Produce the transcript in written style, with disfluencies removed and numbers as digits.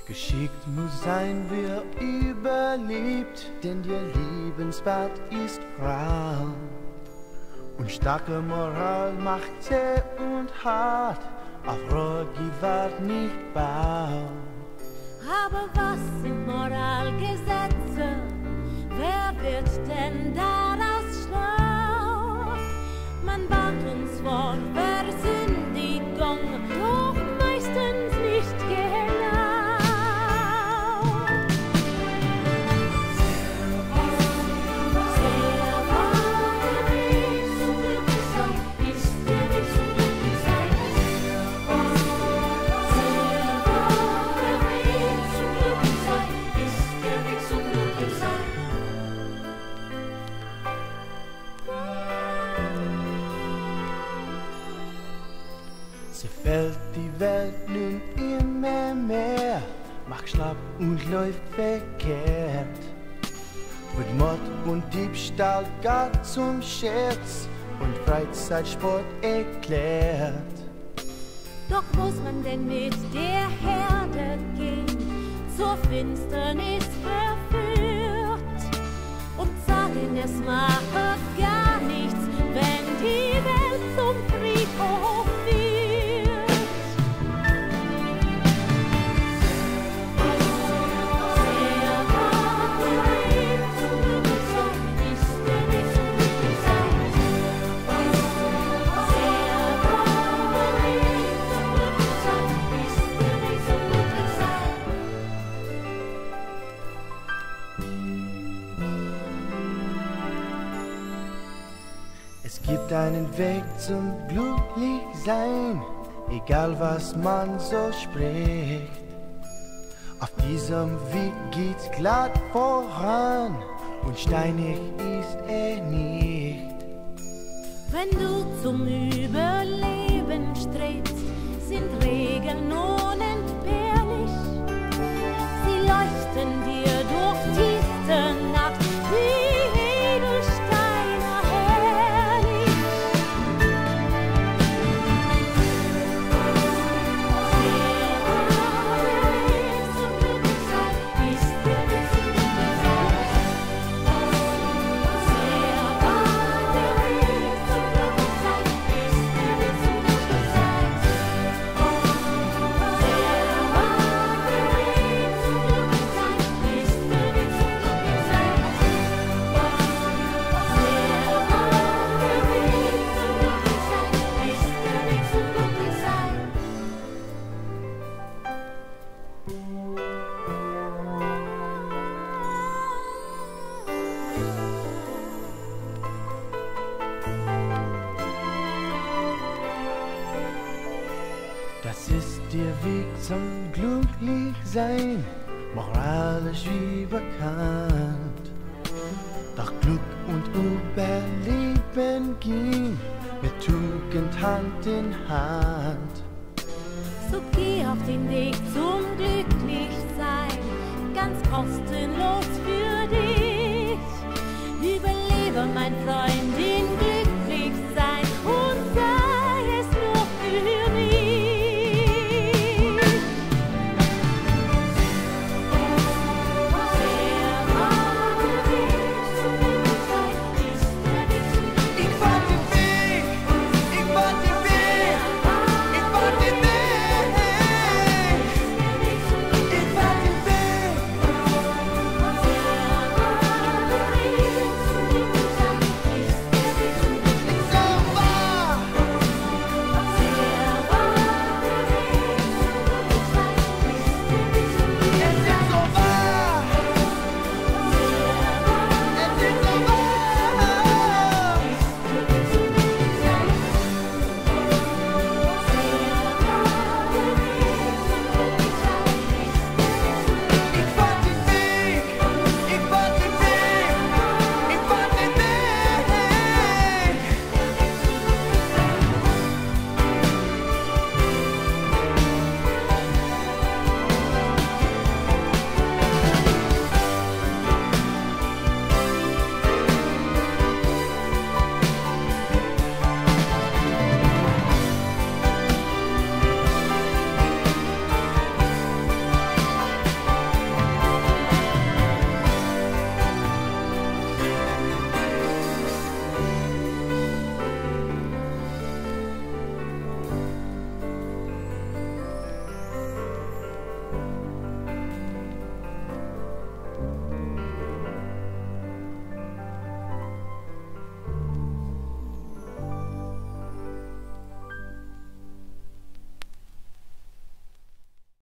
Geschickt muss sein, wer überlebt, denn ihr Lebensbad ist grau. Und starke Moral macht zäh und hart, auf Rotgewalt nicht bau. Aber was sind Moralgesetze? Wer wird denn daraus schlau? Man warnt uns vor Versündigung, doch meistens nicht genau. Fällt die Welt nun immer mehr, macht schlapp und läuft verkehrt. Wird Mord und Diebstahl gar zum Scherz und Freizeitsport erklärt. Doch muss man denn mit der Herde gehen, zur Finsternis verführt und sagen, es mache gar nichts, wenn die Welt zum Friedhof wird. Es gibt einen Weg zum Glücklichsein, egal was man so spricht. Auf diesem Weg geht's glatt voran und steinig ist er nicht. Wenn du zum Überleben strebst, sind Regeln unentbehrlich. Sie leuchten dir durch tiefste Nacht wie Edelsteine herrlich. Das ist der Weg zum Glücklichsein, moralisch wie bekannt. Doch Glück und Überleben gehen mit Tugend Hand in Hand. So geh auf den Weg zum Glücklichsein, ganz kost